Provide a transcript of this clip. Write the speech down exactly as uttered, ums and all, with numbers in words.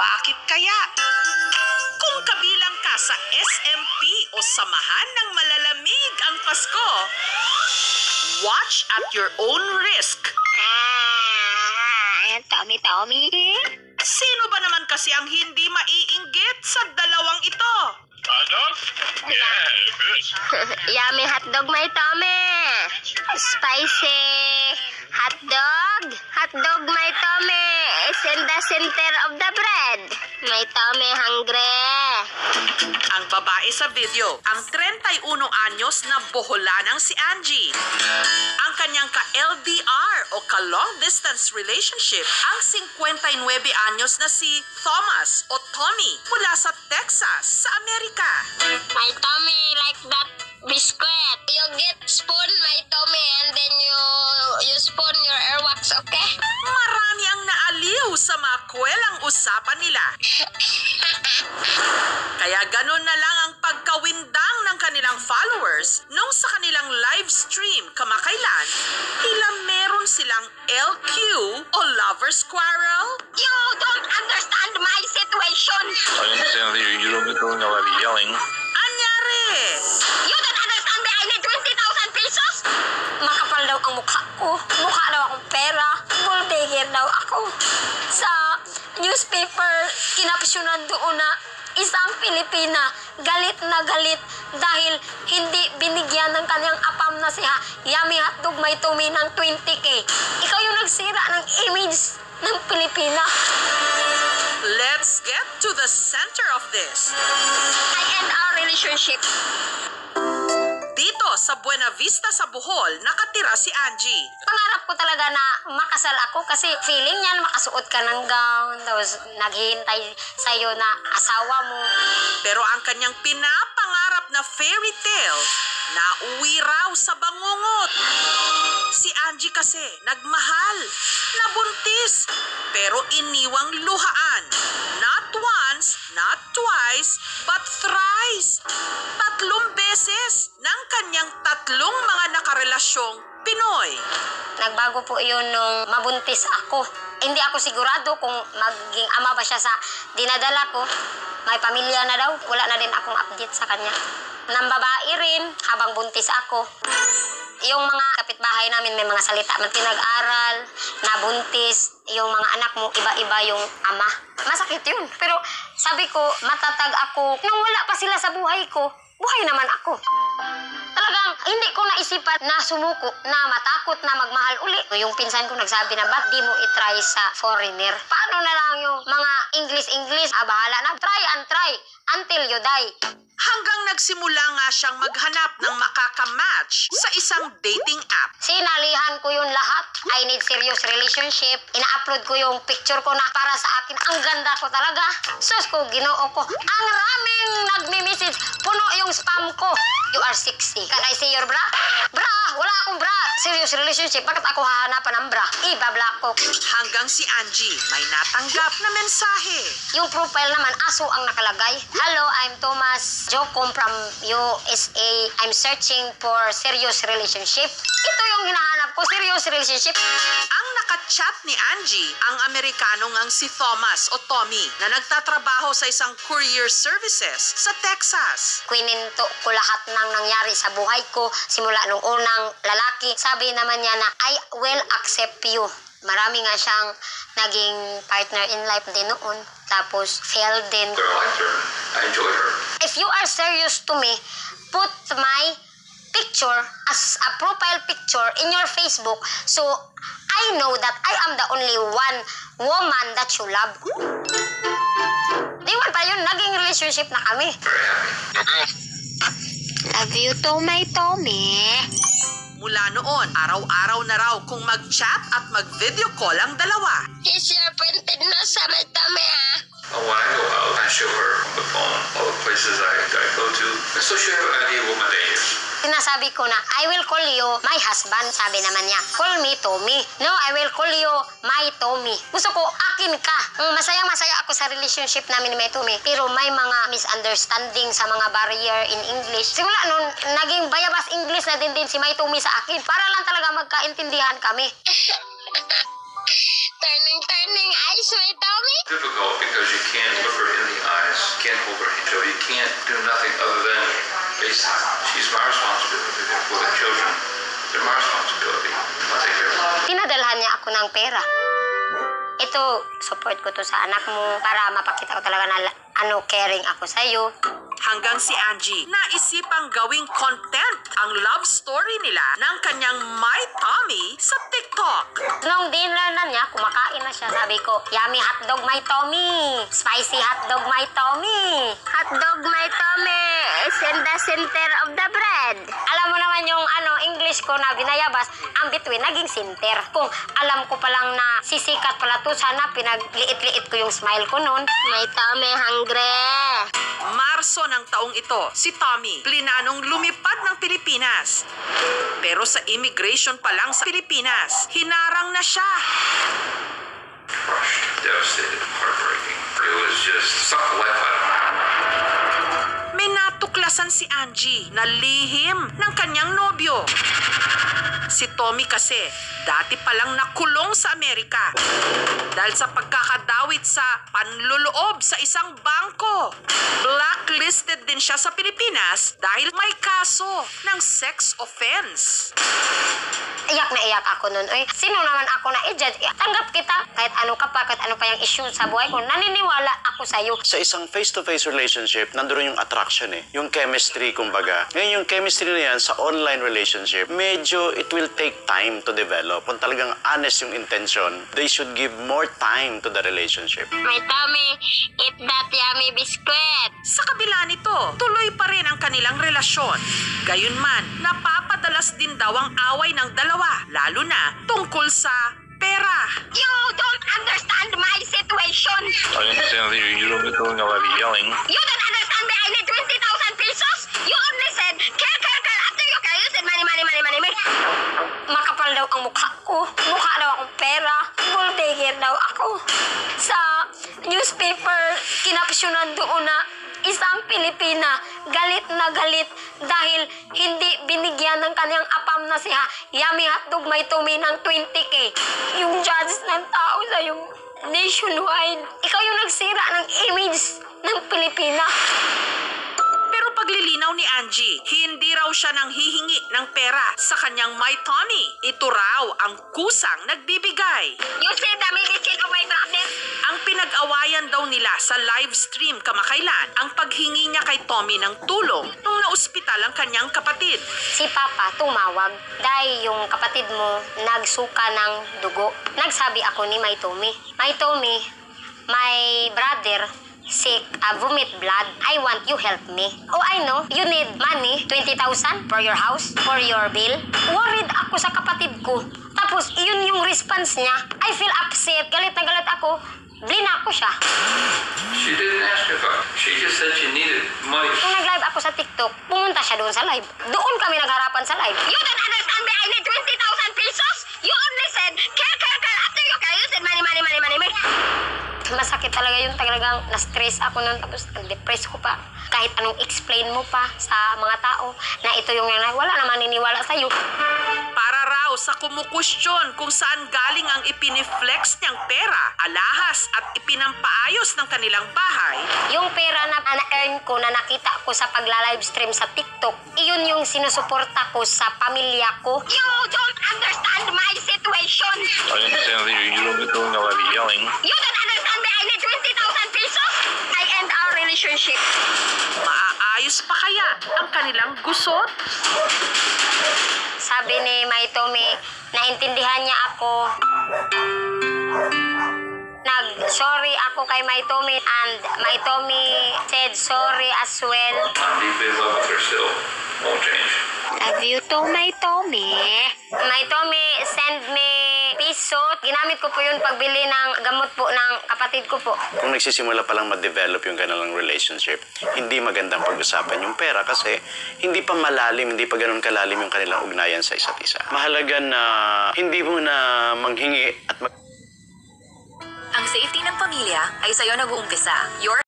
Bakit kaya? Kung kabilang ka sa S M P o samahan ng malalamig ang Pasko, watch at your own risk. Ah, Tommy, Tommy. Sino ba naman kasi ang hindi maiinggit sa dalawang ito? Hotdog? Yeah, good. Yummy hotdog, my Tommy. Spicy hotdog. Hotdog, my Tommy. Is in the center of the bread. My Tommy, hungry. Ang babae sa video, ang thirty-one anyos na boholanang si Angie. Ang kanyang ka-L D R o ka-long distance relationship, ang fifty-nine anyos na si Thomas o Tommy mula sa Texas sa Amerika. My Tommy, like that biscuit. You get spoon, my Tommy, and then you you spoon your airwax, okay? Marami ang naaliw sa makwelang usapan nila. Kaya ganun na lang ang pagkawindang ng kanilang followers nung sa kanilang live stream kamakailan, tila meron silang L Q o lover's quarrel. You don't understand my situation. I understand that you're, you're doing a lot of yelling. Anyari? You don't understand me. I need twenty thousand pesos. Makapal daw ang mukha ko. Mukha daw akong pera. Bulldigger daw ako. Sa newspaper, kinapsyonan doon na isang Pilipina galit na galit dahil hindi binigyan ng kanyang apam na si Yummy Hotdog May Tommy ng twenty K. Ikaw yung nagsira ng image ng Pilipina. Let's get to the center of this. I end our relationship. Dito sa Buena Vista sa Bohol, nakatira si Angie. Pangarap ko talaga na makasal ako kasi feeling niyan makasuot ka ng gown, tapos naghihintay sa'yo na asawa mo. Pero ang kanyang pinapangarap na fairy tale, nauwi raw sa bangungot. Si Angie kasi nagmahal, nabuntis, pero iniwang luhaan. Not once, not twice, but thrice. Tatlong beses ng kanyang tatlong mga nakarelasyong Pinoy. Nagbago po yun nung mabuntis ako. Hindi ako sigurado kung maging ama ba siya sa dinadala ko. May pamilya na daw, wala na din akong update sa kanya. Nang babae rin habang buntis ako. Yung mga kapitbahay namin may mga salita man pinag-aral, nabuntis, yung mga anak mo iba-iba yung ama. Masakit yun. Pero sabi ko, matatag ako. Nung wala pa sila sa buhay ko, buhay naman ako. Talagang hindi ko naisipan na sumuko, na matakot na magmahal uli. Yung pinsan ko nagsabi na, ba't di mo itry sa foreigner? Paano na lang yung mga English-English? Ah, bahala na. Try and try until you die. Hanggang nagsimula nga siyang maghanap ng makakamatch sa isang dating app. Sinalihan ko yun lahat. I need serious relationship. Ina-upload ko yung picture ko na para sa akin. Ang ganda ko talaga. Sus ko, ginoo ko. Ang raming nagmi-message. Puno yung spam ko. You are sexy. Can I see your bra? Bra! Wala akong bra. Serious relationship. Bakit ako hahanapan ng bra? Ibablock ko. Hanggang si Angie may natanggap na mensahe. Yung profile naman, aso ang nakalagay. Hello, I'm Thomas Jocom from U S A. I'm searching for serious relationship. Ito yung hinahanap ko, serious relationship. Ang nakachat ni Angie, ang Amerikanong ang si Thomas o Tommy na nagtatrabaho sa isang courier services sa Texas. Kwininto ko lahat ng nangyari sa buhay ko simula nung unang lalaki. Sabi naman niya na I will accept you. Marami nga siyang naging partner in life din noon. Tapos failed din. I liked her. I enjoyed her. If you are serious to me, put my picture as a profile picture in your Facebook so I know that I am the only one woman that you love. Di man pa yun, naging relationship na kami. Love you to my Tommy. Mula noon, araw-araw na raw kung mag-chat at mag-video call ang dalawa. He's your printed na sa my Tommy, ha? Uh, when I go out, I show her on the phone all the places I, I go to. So she have an idea what my day is. Sinasabi ko na, I will call you my husband. Sabi naman niya, call me Tommy. No, I will call you my Tommy. Gusto ko, akin ka. Mm, Masaya-masaya ako sa relationship namin ni may Tommy. Pero may mga misunderstanding sa mga barrier in English. Simula nun, naging bayabas English na din din si may Tommy sa akin. Para lang talaga magkaintindihan kami. Turning, turning eyes, my Tommy. Difficult because you can't pera. Ito, support ko to sa anak mo para mapakita ko talaga na ano, caring ako sa'yo. Hanggang si Angie naisipang gawing content ang love story nila ng kanyang My Tommy sa TikTok. Nung dinner na niya, kumakain na siya. Sabi ko, yummy hotdog my Tommy. Spicy hotdog my Tommy. Hotdog my Tommy is in the center of the bread. Alam mo naman yung ano, English ko na binayabas, ang between naging center. Kung alam ko palang na sisikat pala to, sana pinagliit-liit ko yung smile ko nun. My Tommy hungry. Marso ng taong ito, si Tommy plinanong lumipad ng Pilipinas. Pero sa immigration pa lang sa Pilipinas, hinarang na siya. Crushed, devastated, heartbreaking. It was just sucked the life out of me. May natuklasan si Angie na lihim ng kanyang nobyo. Si Tommy kasi, dati palang nakulong sa Amerika dahil sa pagkakadawit sa panluloob sa isang bangko. Blacklisted din siya sa Pilipinas dahil may kaso ng sex offense. Iyak na iyak ako nun. Uy, sino naman ako na i-judge? Tanggap kita. Kahit ano ka pa, kahit ano pa yung issue sa buhay ko, naniniwala ako sa'yo. Sa isang face-to-face relationship, nandoon yung attraction eh. Yung chemistry, kumbaga. Ngayon, yung chemistry na yan sa online relationship, medyo it will take time to develop. Kung talagang honest yung intention, they should give more time to the relationship. My Tommy, eat that yummy biscuit. Sa kabila nito, tuloy pa rin ang kanilang relasyon. Gayunman, napapadalas din daw ang away ng dalawa, lalo na tungkol sa pera. You don't understand my situation. I understand that you don't get going about yelling. You don't understand me. I need twenty thousand pesos. You only said, care, care, care. After you care, you said money, money, money, money, money. Makapal daw ang mukha ko. Mukha daw akong pera. Gold digger daw ako. Sa newspaper, kinapsyonan doon na isang Pilipina galit na galit dahil hindi binigyan ng kanyang apam na siya yummy hotdog may Tommy ng twenty K. Yung judge ng tao sa yung nationwide. Ikaw yung nagsira ng image ng Pilipina. Pero paglilinaw ni Angie, hindi raw siya nang hihingi ng pera sa kanyang My Tommy. Ito raw ang kusang nagbibigay. You see the medicine of my brother? Ang pinag-awayan daw nila sa live stream kamakailan ang paghingi niya kay Tommy ng tulong nung naospital ang kanyang kapatid. Si Papa tumawag dahil yung kapatid mo nagsuka ng dugo. Nagsabi ako ni My Tommy, My Tommy, my brother sick, uh, vomit blood. I want you help me. Oh, I know. You need money, twenty thousand for your house, for your bill. Worried ako sa kapatid ko. Tapos, yun yung response niya. I feel upset. Galit na galit ako. Blina ko siya. She didn't ask if I. She just said she needed money. Nung nag-live ako sa TikTok, pumunta siya doon sa live. Doon kami nagharapan sa live. You don't understand me. I need twenty thousand pesos. You only said, care, care, care. After you care, you said money, money, money, money, money. Masakit talaga yung talagang na-stress ako nun. Tapos nag-depress ko pa. Kahit anong explain mo pa sa mga tao na ito yung nanay, wala naman niniwala sa'yo. Para raw sa kumukwestiyon kung saan galing ang ipiniflex niyang pera, alahas at ipinampaayos ng kanilang bahay, Yung pera na na-earn ko na nakita ko sa pagla-livestream sa TikTok, iyon yung sinusuporta ko sa pamilya ko. You don't understand my situation. I understand that you don't get going about yelling. You don't understand me. I need twenty thousand pesos. I end our relationship. maaayos pa kaya ang kanilang gusot? Sabi ni May Tommy, naintindihan niya ako. Nag-sorry ako kay May Tommy and May Tommy said sorry as well. I'm deeply in love with her still. Won't change. Love you to May Tommy. May Tommy, send me piso. Ginamit ko po yun pagbili ng gamot po ng kapatid ko po. Kung nagsisimula pa lang ma-develop yung kanilang relationship, hindi magandang pag-usapan yung pera kasi hindi pa malalim, hindi pa ganun kalalim yung kanilang ugnayan sa isa't isa. Mahalaga na hindi mo na manghingi at mag- Ang safety ng pamilya ay sa'yo nag-uumpisa. Your